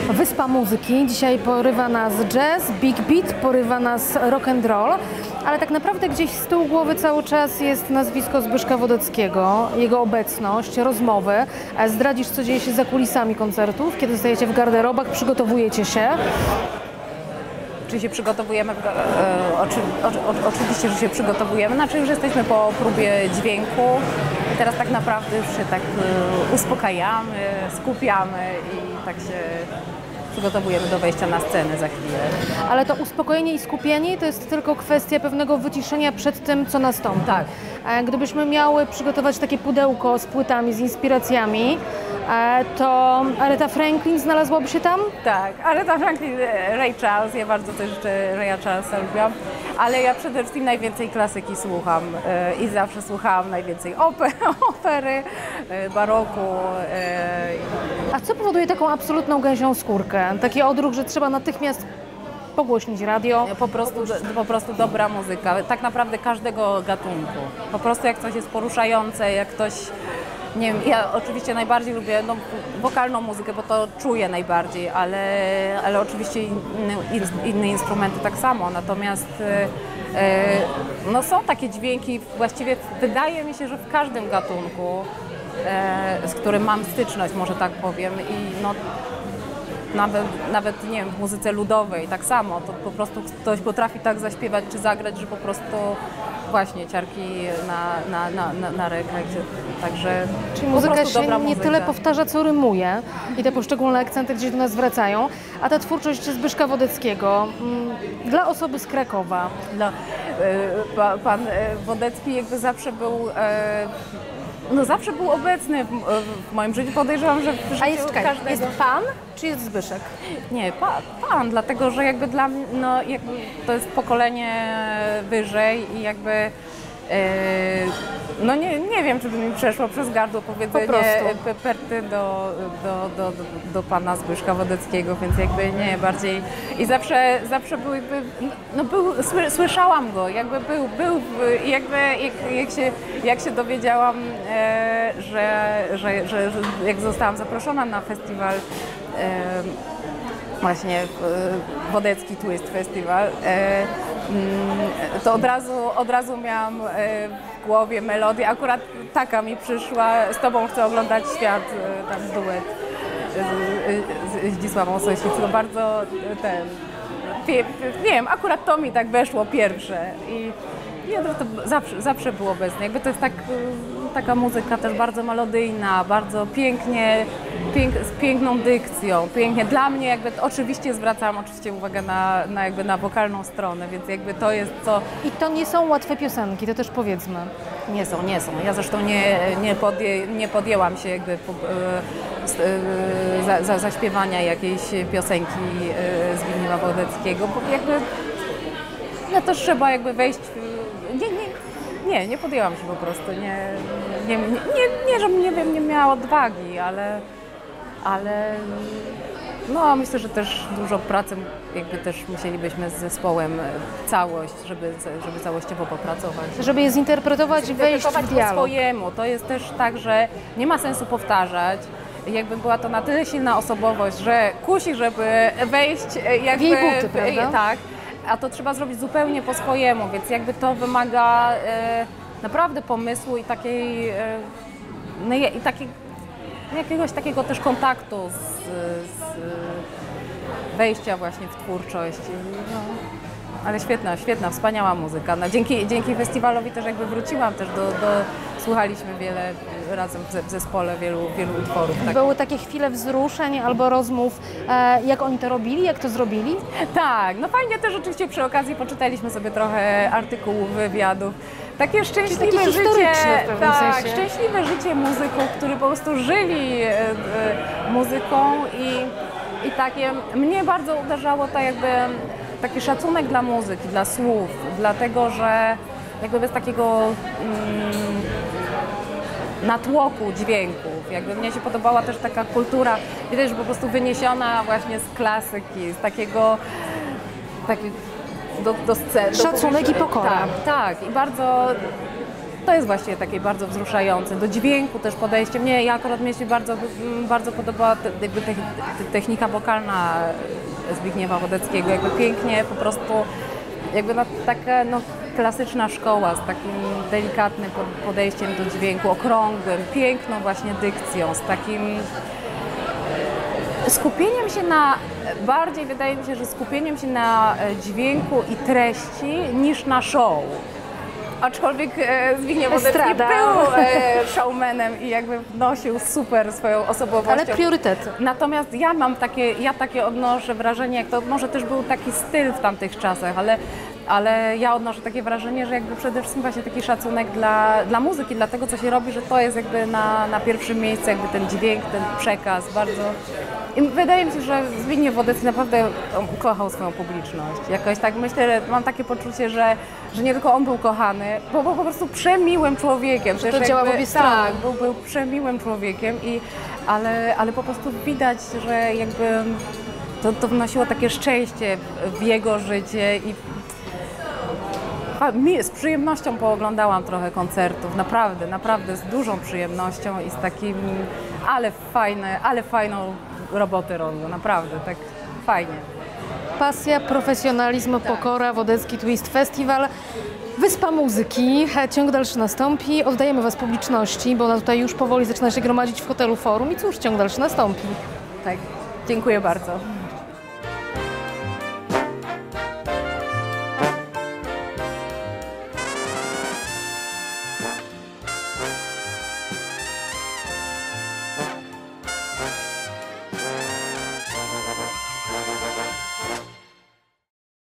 Wyspa muzyki. Dzisiaj porywa nas jazz, big beat, porywa nas rock and roll, ale tak naprawdę gdzieś z tyłu głowy cały czas jest nazwisko Zbyszka Wodeckiego, jego obecność, rozmowy. Zdradzisz, co dzieje się za kulisami koncertów, kiedy stajecie w garderobach, przygotowujecie się? Czy się przygotowujemy? Oczywiście, że się przygotowujemy. Znaczy już jesteśmy po próbie dźwięku i teraz tak naprawdę już się tak uspokajamy, skupiamy i tak się przygotowujemy do wejścia na scenę za chwilę. Ale to uspokojenie i skupienie to jest tylko kwestia pewnego wyciszenia przed tym, co nastąpi. Tak. Gdybyśmy miały przygotować takie pudełko z płytami, z inspiracjami, to Aretha Franklin znalazłaby się tam? Tak, Aretha Franklin, Ray Charles, ja bardzo też Raya Charlesa lubiłam, ale ja przede wszystkim najwięcej klasyki słucham i zawsze słuchałam najwięcej opery, baroku. A co powoduje taką absolutną gęsią skórkę? Taki odruch, że trzeba natychmiast pogłośnić radio? Po prostu dobra muzyka, tak naprawdę każdego gatunku. Po prostu jak coś jest poruszające, jak ktoś... Nie wiem, ja oczywiście najbardziej lubię wokalną muzykę, bo to czuję najbardziej, ale oczywiście inne instrumenty tak samo. Natomiast no są takie dźwięki, właściwie wydaje mi się, że w każdym gatunku, z którym mam styczność, może tak powiem, i no, nawet nie wiem, w muzyce ludowej tak samo, to po prostu ktoś potrafi tak zaśpiewać czy zagrać, że po prostu właśnie ciarki na rękach, także czyli muzyka się nie tyle powtarza, co rymuje i te poszczególne akcenty gdzieś do nas wracają, a ta twórczość Zbyszka Wodeckiego dla osoby z Krakowa. Pan Wodecki jakby zawsze był zawsze był obecny w moim życiu. Podejrzewam, że w życiu każdego... Jest pan, czy jest Zbyszek? Nie, pan, dlatego że jakby dla mnie, no jakby to jest pokolenie wyżej i jakby no nie wiem, czy by mi przeszło przez gardło powiedzenie Perty do pana Zbyszka Wodeckiego, więc jakby nie, bardziej i zawsze był jakby, no słyszałam go, jakby był jakby jak się dowiedziałam, że jak zostałam zaproszona na festiwal właśnie Wodecki Twist Festival, to od razu miałam w głowie melodię, akurat taka mi przyszła, z tobą chcę oglądać świat, tam duet z Zdzisławą Sośnicką, bardzo nie wiem, akurat to mi tak weszło pierwsze i to zawsze było obecne, jakby to jest taka muzyka też bardzo melodyjna, bardzo pięknie, z piękną dykcją, pięknie. Dla mnie jakby oczywiście zwracam uwagę na wokalną stronę, więc jakby to jest co... I to nie są łatwe piosenki, to też powiedzmy. Nie są. Ja zresztą nie podjęłam się jakby zaśpiewania jakiejś piosenki Zbigniewa Wodeckiego, bo jakby no to trzeba jakby wejść... Nie podjęłam się po prostu, żebym nie miała odwagi, ale no myślę, że też dużo pracy jakby też musielibyśmy z zespołem całość, żeby całościowo popracować. Żeby je zinterpretować i wejść w dialog. Po swojemu. To jest też tak, że nie ma sensu powtarzać. Jakby była to na tyle silna osobowość, że kusi, żeby wejść jakby... W jej buty, prawda? Tak. A to trzeba zrobić zupełnie po swojemu, więc jakby to wymaga naprawdę pomysłu i takiej, jakiegoś takiego też kontaktu z wejścia właśnie w twórczość. No, ale świetna, wspaniała muzyka. No, dzięki festiwalowi też jakby wróciłam też słuchaliśmy wiele razem w zespole wielu utworów. Tak. Były takie chwile wzruszeń albo rozmów, jak oni to robili, jak to zrobili? Tak, no fajnie też oczywiście przy okazji poczytaliśmy sobie trochę artykułów, wywiadów. Takie szczęśliwe życie, szczęśliwe życie muzyków, którzy po prostu żyli muzyką i takie, mnie bardzo uderzało to jakby taki szacunek dla muzyki, dla słów, dlatego że jakby bez takiego natłoku dźwięków. Jakby mnie się podobała też taka kultura, widać, że po prostu wyniesiona właśnie z klasyki, z takiego do sceny. Szacunek i pokora. Tak. I bardzo to jest właśnie takie bardzo wzruszające. Do dźwięku też podejście. Mnie się bardzo podobała technika wokalna Zbigniewa Wodeckiego. Jakby pięknie po prostu, taka klasyczna szkoła z takim delikatnym podejściem do dźwięku, okrągłym, piękną właśnie dykcją, z takim skupieniem się bardziej wydaje mi się, że skupieniem się na dźwięku i treści niż na show. Aczkolwiek Zbigniew Wodecki był showmanem i jakby wnosił super swoją osobowością. Ale priorytety. Natomiast ja takie odnoszę wrażenie, to może też był taki styl w tamtych czasach, ale ja odnoszę takie wrażenie, że jakby przede wszystkim właśnie taki szacunek dla muzyki, dla tego, co się robi, że to jest jakby na pierwszym miejscu, jakby ten dźwięk, ten przekaz bardzo. I wydaje mi się, że Zbigniew Wodecki naprawdę kochał swoją publiczność. Jakoś tak myślę, mam takie poczucie, że nie tylko on był kochany, bo był po prostu przemiłym człowiekiem. Że to działa w obie strony. Tak, był przemiłym człowiekiem, ale po prostu widać, że jakby to wnosiło takie szczęście w jego życie i z przyjemnością pooglądałam trochę koncertów, naprawdę z dużą przyjemnością i z takim, ale fajną robotę robił, naprawdę, tak fajnie. Pasja, profesjonalizm, pokora, Wodecki Twist Festival, Wyspa Muzyki, ciąg dalszy nastąpi, oddajemy Was publiczności, bo ona tutaj już powoli zaczyna się gromadzić w hotelu Forum i cóż, ciąg dalszy nastąpi. Tak, dziękuję bardzo.